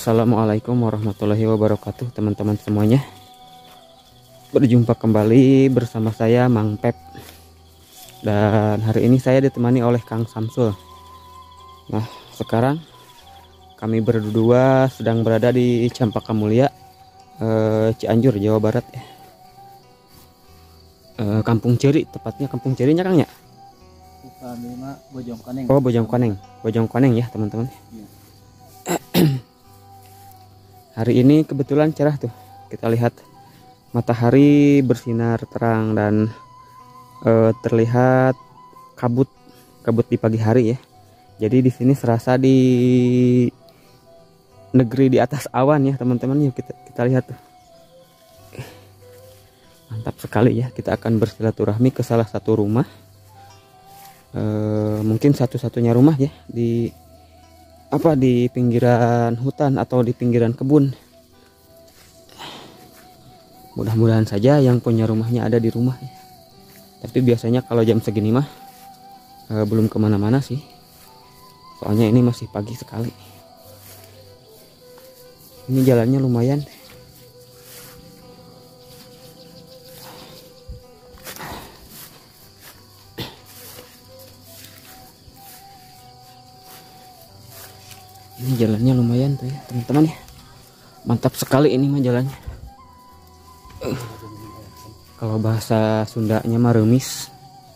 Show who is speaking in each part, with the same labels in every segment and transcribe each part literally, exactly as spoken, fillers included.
Speaker 1: Assalamualaikum warahmatullahi wabarakatuh, teman-teman semuanya. Berjumpa kembali bersama saya Mang Pep. Dan hari ini saya ditemani oleh Kang Samsul. Nah, sekarang kami berdua sedang berada di Campaka Mulia, eh, Cianjur, Jawa Barat ya. Eh, Kampung Ceri, tepatnya Kampung Cerinya Kang ya?
Speaker 2: Bukan, lima Bojongkoneng.
Speaker 1: Oh, Bojongkoneng. Bojongkoneng ya, teman-teman.
Speaker 2: Ya.
Speaker 1: Hari ini kebetulan cerah tuh. Kita lihat matahari bersinar terang dan e, terlihat kabut kabut di pagi hari ya. Jadi di sini serasa di negeri di atas awan ya, teman-teman. Yuk kita kita lihat tuh. Mantap sekali ya. Kita akan bersilaturahmi ke salah satu rumah. E, mungkin satu-satunya rumah ya di apa di pinggiran hutan atau di pinggiran kebun. Mudah-mudahan saja yang punya rumahnya ada di rumah ya. Tapi biasanya kalau jam segini mah e, belum kemana-mana sih, soalnya ini masih pagi sekali. Ini jalannya lumayan. Ini jalannya lumayan tuh ya, teman-teman ya. Mantap sekali ini mah jalannya. Uh, kalau bahasa Sundanya mah remis.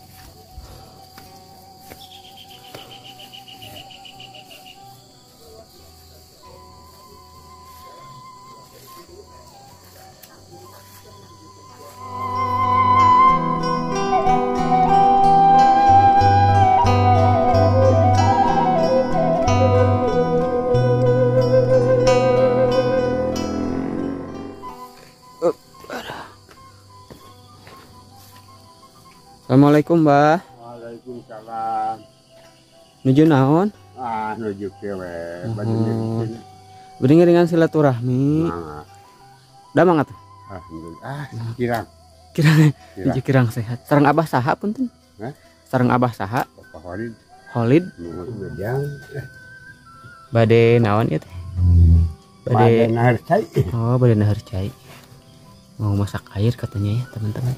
Speaker 1: Assalamualaikum, Mbah.
Speaker 3: Waalaikumsalam.
Speaker 1: Nuju naon?
Speaker 3: Ah, nuju kewe.
Speaker 1: Oh. Beringat dengan silaturahmi.
Speaker 3: Nah,
Speaker 1: Da mangat.
Speaker 3: alhamdulillah. Ah, kirang.
Speaker 1: Kirang.
Speaker 3: Kirang.
Speaker 1: Nuju kirang sehat. Sareng Abah saha punten?
Speaker 3: Hah?
Speaker 1: Sareng Abah saha?
Speaker 3: Bapak Holid.
Speaker 1: Holid.
Speaker 3: Nu bejang.
Speaker 1: Bade naon ieu teh?
Speaker 3: Bade nahar cai.
Speaker 1: Oh, bade nahar cai. Mau masak air katanya ya, teman-teman.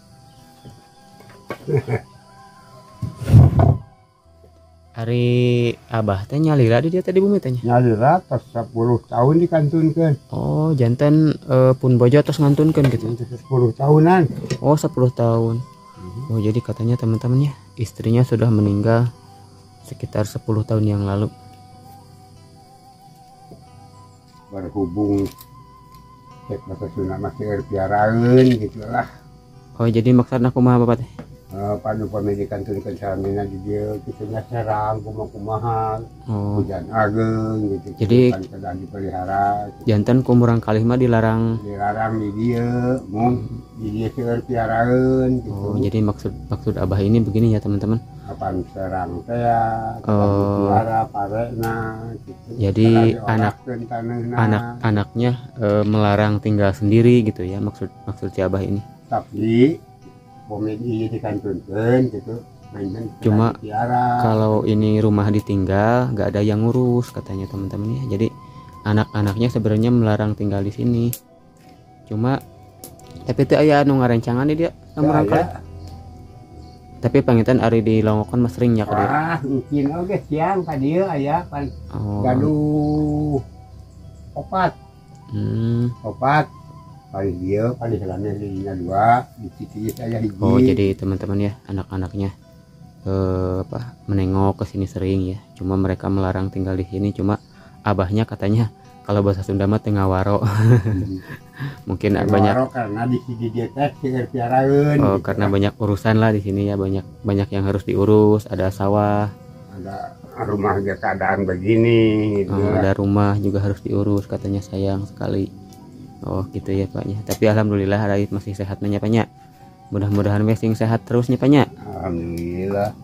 Speaker 1: Hari Abah teh nyalira di dia tadi bumi tanya.
Speaker 3: Nyalira pas sepuluh tahun dikantunkeun.
Speaker 1: Oh, janten e, pun bojo tos ngantunkeun gitu.
Speaker 3: sepuluh tahunan.
Speaker 1: Oh, sepuluh tahun. Oh, jadi katanya teman-teman ya, istrinya sudah meninggal sekitar sepuluh tahun yang lalu.
Speaker 3: Berhubung cek bahasa Sunda masih piaraeun gitu lah.
Speaker 1: Oh, jadi maksudna kumaha Bapak teh?
Speaker 3: Uh, panu pemedikan tunkan salamina di dia kita serang kumaha-kumaha
Speaker 1: Oh,
Speaker 3: hujan ageng gitu.
Speaker 1: Jadi-
Speaker 3: kan sedang dipelihara gitu.
Speaker 1: janten kumurang kalih mah dilarang.
Speaker 3: Dilarang di dia mau di dia seueur piaraeun gitu.
Speaker 1: Oh, jadi maksud maksud Abah ini begini ya, teman-teman.
Speaker 3: Apaan serang teh ya,
Speaker 1: Oh.
Speaker 3: piara parena gitu.
Speaker 1: Jadi
Speaker 3: Serang
Speaker 1: anak-
Speaker 3: diolahkeun taneuhna.
Speaker 1: Anak-anaknya e, melarang tinggal sendiri gitu ya, maksud maksud si Abah ini.
Speaker 3: Tapi komedi dikantunkeun gitu. Mainan
Speaker 1: Cuma
Speaker 3: piara.
Speaker 1: Kalau ini rumah ditinggal, nggak ada yang ngurus katanya teman-teman ya. Jadi anak-anaknya sebenarnya melarang tinggal di sini. Cuma tapi itu aya anu ngarencangan di dia nomor angka. Tapi pangitan ari di Longokan mas sering nya ka dia.
Speaker 3: Wah, mungkin oke siang ka dieu aya pan
Speaker 1: Oh.
Speaker 3: gaduh opat.
Speaker 1: Hmm.
Speaker 3: Opat. Paling dia paling helana dirinya dua, di sisi saya hiji.
Speaker 1: Oh, jadi teman-teman ya, anak-anaknya eh, apa menengok ke sini sering ya. Cuma mereka melarang tinggal di sini. Cuma abahnya katanya kalau bahasa Sunda mah teu ngawaro. Mungkin
Speaker 3: Tengah
Speaker 1: banyak
Speaker 3: waro karena di sisi dia teh seueur piaraeun.
Speaker 1: oh,
Speaker 3: gitu
Speaker 1: karena
Speaker 3: kan.
Speaker 1: banyak urusan lah di sini ya, banyak banyak yang harus diurus, ada sawah,
Speaker 3: Ada rumah dia keadaan begini gitu.
Speaker 1: oh,
Speaker 3: lah.
Speaker 1: ada rumah juga harus diurus katanya, sayang sekali. Oh gitu ya Paknya. Tapi alhamdulillah Rais masih sehat nanya Paknya. Mudah-mudahan wesing sehat terusnya Paknya.
Speaker 3: Alhamdulillah.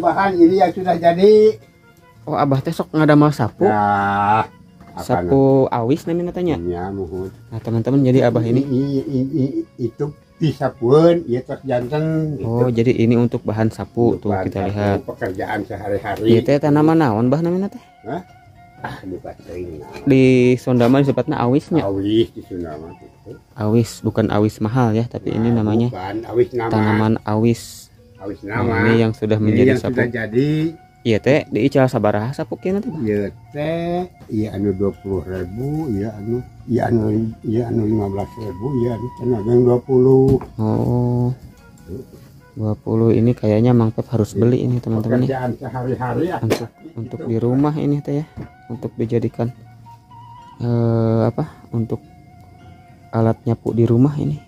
Speaker 3: bahan ini yang sudah jadi.
Speaker 1: Oh abah teh sok ngadamal sapu.
Speaker 3: Nah,
Speaker 1: Sapu awis namanya tanya.
Speaker 3: Ya, mohon.
Speaker 1: Nah teman-teman jadi abah ini.
Speaker 3: I, i, i, i, itu disapuan, ya terus jantan.
Speaker 1: Oh
Speaker 3: gitu.
Speaker 1: jadi ini untuk bahan sapu
Speaker 3: Untuk
Speaker 1: tuh
Speaker 3: bahan
Speaker 1: kita
Speaker 3: sapu,
Speaker 1: lihat.
Speaker 3: pekerjaan sehari-hari.
Speaker 1: Iya teh tanaman naon bah namanya teh?
Speaker 3: Hah? Ah, lupa sering.
Speaker 1: Di Sondaman disebutnya awisnya.
Speaker 3: Awis di sana mah gitu.
Speaker 1: Awis bukan awis mahal ya, tapi ini
Speaker 3: Nah,
Speaker 1: namanya
Speaker 3: bukan awis nama.
Speaker 1: tanaman awis.
Speaker 3: Awis
Speaker 1: Nah,
Speaker 3: nama.
Speaker 1: ini yang sudah
Speaker 3: Ini
Speaker 1: menjadi
Speaker 3: yang
Speaker 1: sapu.
Speaker 3: sudah jadi.
Speaker 1: Iya teh diical sabaraha sapu kieu teh.
Speaker 3: Ya teh, iya anu dua puluh ribu, iya anu, iya anu, iya anu lima belas ribu, iya anu tenaga yang dua puluh.
Speaker 1: Oh. dua puluh ini kayaknya Mang Pep harus beli ini teman-teman nih.
Speaker 3: Pekerjaan sehari-hari ya.
Speaker 1: Untuk untuk di rumah ini teh ya. Untuk dijadikan eh, apa? Untuk alat nyapu di rumah ini.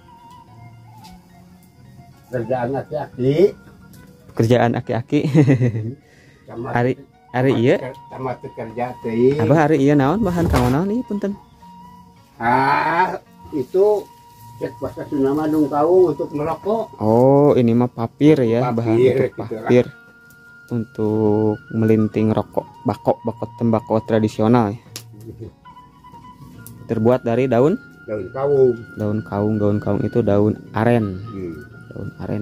Speaker 3: Kerjaan laki-laki.
Speaker 1: Pekerjaan aki-aki.
Speaker 3: Sama-
Speaker 1: hari hari
Speaker 3: sama-
Speaker 1: iya.
Speaker 3: sama teu kerja teh.
Speaker 1: Abah hari iya naon bahan kamu naon nih punten.
Speaker 3: Ah, itu cek bahasa Sunda mah dong kaung untuk merokok.
Speaker 1: Oh, ini mah papir ya, bahan
Speaker 3: Papir,
Speaker 1: untuk
Speaker 3: gitu
Speaker 1: papir. Untuk melinting rokok, bakok, bakok tembakau tradisional ya. Terbuat dari daun
Speaker 3: Daun kaung.
Speaker 1: daun kaung, daun kaung itu daun aren,
Speaker 3: Hmm.
Speaker 1: daun aren.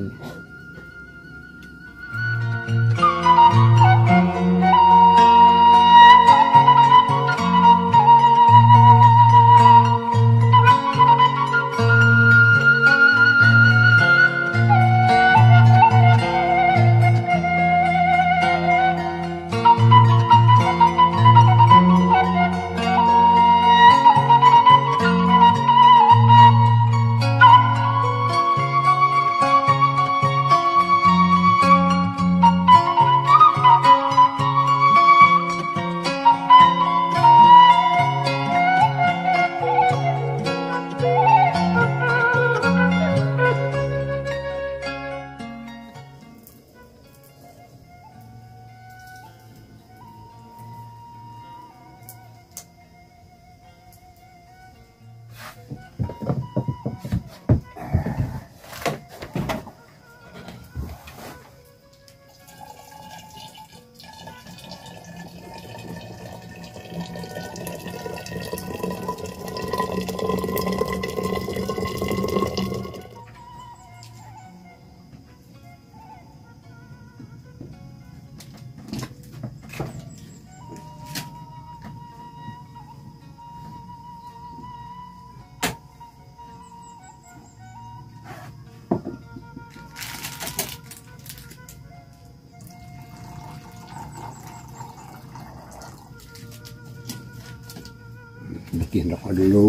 Speaker 3: Bikin rokok dulu.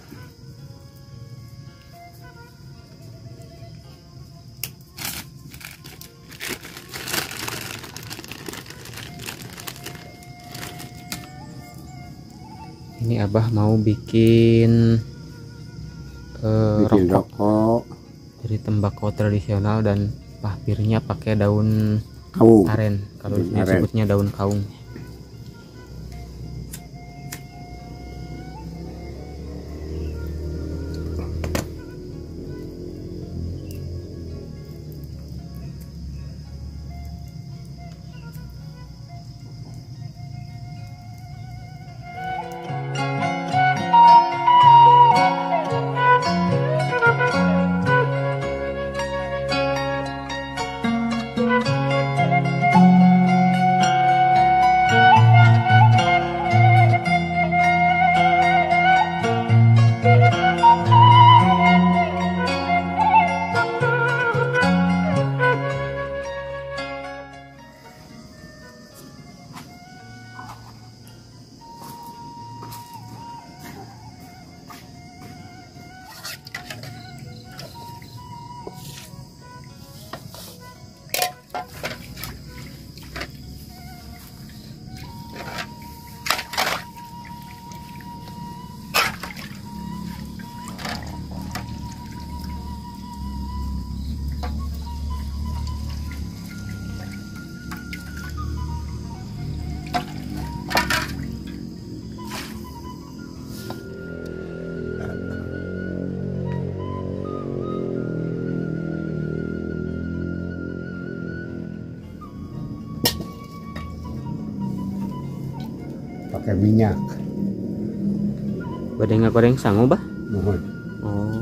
Speaker 1: Ini Abah mau bikin eh,
Speaker 3: Bikin
Speaker 1: rokok
Speaker 3: rokok
Speaker 1: dari tembakau tradisional dan papirnya pakai daun
Speaker 3: kaung.
Speaker 1: aren. Kalau
Speaker 3: Daun
Speaker 1: ini
Speaker 3: aren.
Speaker 1: sebutnya daun kaung.
Speaker 3: pakai minyak.
Speaker 1: Bade ngagoreng sangu bah?
Speaker 3: Mohon.
Speaker 1: Oh.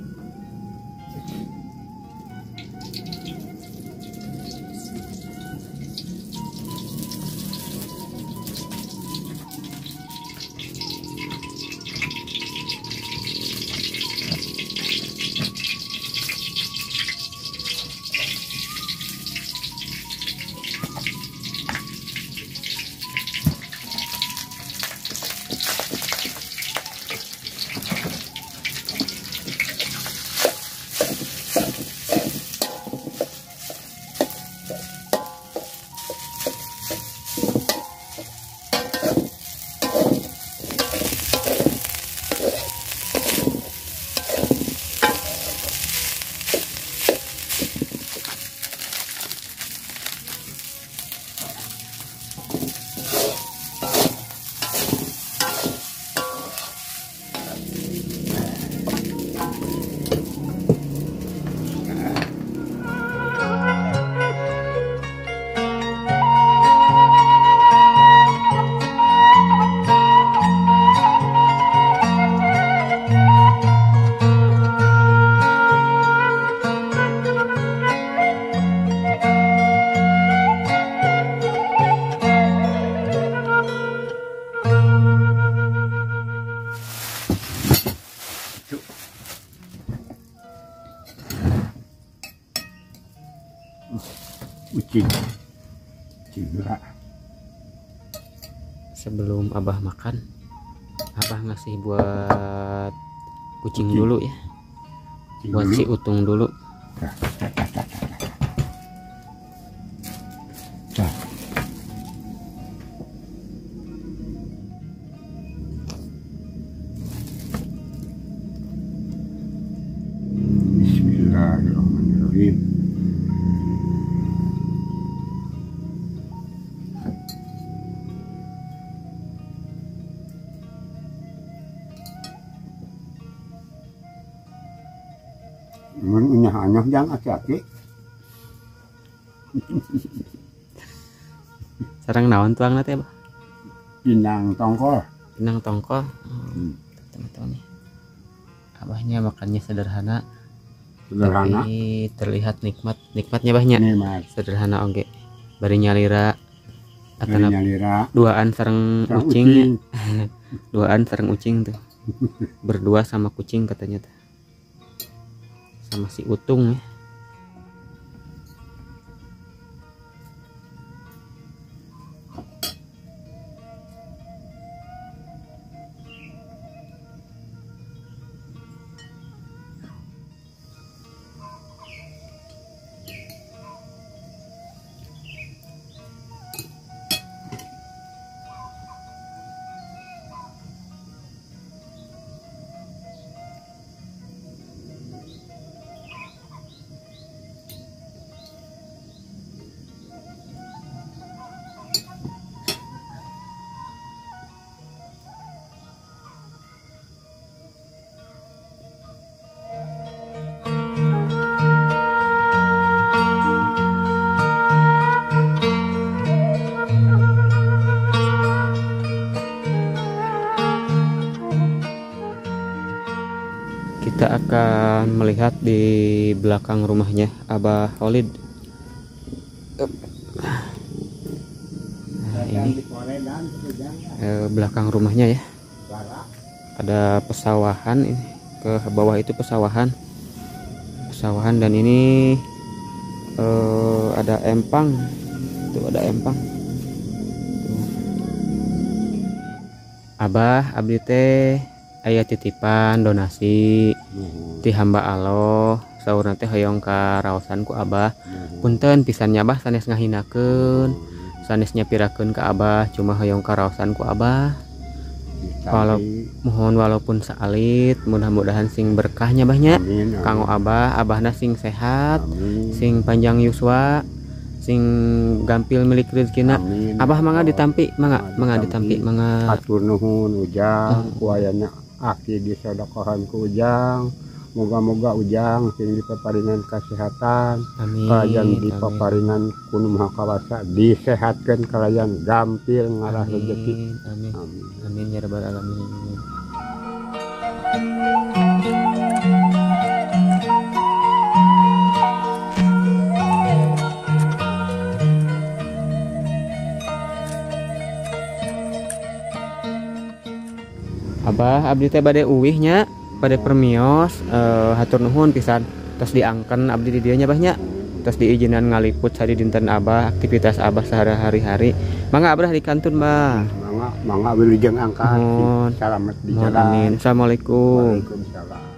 Speaker 3: Ucing. Cindra.
Speaker 1: Sebelum Abah makan, Abah ngasih buat kucing
Speaker 3: Kucing.
Speaker 1: dulu ya.
Speaker 3: Kucing
Speaker 1: Buat
Speaker 3: dulu.
Speaker 1: si Utung dulu.
Speaker 3: Dah, dah, dah, dah, dah. Dah. Bismillahirrahmanirrahim. Mun unyah-anyah jang aki-aki.
Speaker 1: Sarang naon tuang teh Abah?
Speaker 3: Pinang tongkol.
Speaker 1: Pinang tongkol.
Speaker 3: Hmm.
Speaker 1: Teman-teman nih. Abahnya makannya sederhana,
Speaker 3: Sederhana.
Speaker 1: tapi terlihat nikmat. Nikmatnya Bahnya.
Speaker 3: Ini mas.
Speaker 1: Sederhana oge. Bari nyalira atana
Speaker 3: Nyalira.
Speaker 1: duaan sareng
Speaker 3: Sareng
Speaker 1: ucing.
Speaker 3: ucing.
Speaker 1: Duaan sareng ucing tuh. Berdua sama kucing katanya tuh. Sama si Utung ya. Kita akan melihat di belakang rumahnya Abah Khalid. Nah, ini eh, belakang rumahnya ya. Ada pesawahan ini, ke bawah itu pesawahan. Pesawahan dan ini eh, ada empang. Tuh ada empang. Tuh. Abah abdi teh aya titipan donasi ti hamba Allah saurna teh hoyong ka raosan ku Abah. Punten pisannya Abah sanes ngahinakeun, sanes nyapirakeun ka Abah, cuma hoyong ka raosan ku Abah. Walau mohon walaupun saalit, mudah-mudahan sing berkahnya Bahnya. Kanggo Abah, Abahna sing sehat,
Speaker 3: Amin.
Speaker 1: sing panjang yuswa, sing gampil milik rezekina. Abah mangga ditampi, mangga mangga ditampi, mangga.
Speaker 3: Atur nuhun ujang, kuayana aki disedekahan ku ujang. moga-moga ujang sing dipaparinan kesehatan,
Speaker 1: Amin.
Speaker 3: kalayan
Speaker 1: Amin.
Speaker 3: dipaparinan kuno maha kawasa disehatkan, kalayan gampil ngarah
Speaker 1: Amin.
Speaker 3: rezeki.
Speaker 1: Amin.
Speaker 3: Amin.
Speaker 1: Amin ya rabbal alamin. Abah abdi teh bade uwihnya bade permios, eh, hatur nuhun pisan terus diangken abdi di dieu nya Bahnya terus diizinan ngaliput sari dinten Abah aktivitas Abah sehari-hari. Mangga Abah di kantun Bah.
Speaker 3: Mangga mangga wilujeng angkat
Speaker 1: Mohon.
Speaker 3: selamat di
Speaker 1: Mohon
Speaker 3: jalan.
Speaker 1: amin. Assalamualaikum.
Speaker 3: Waalaikumsalam.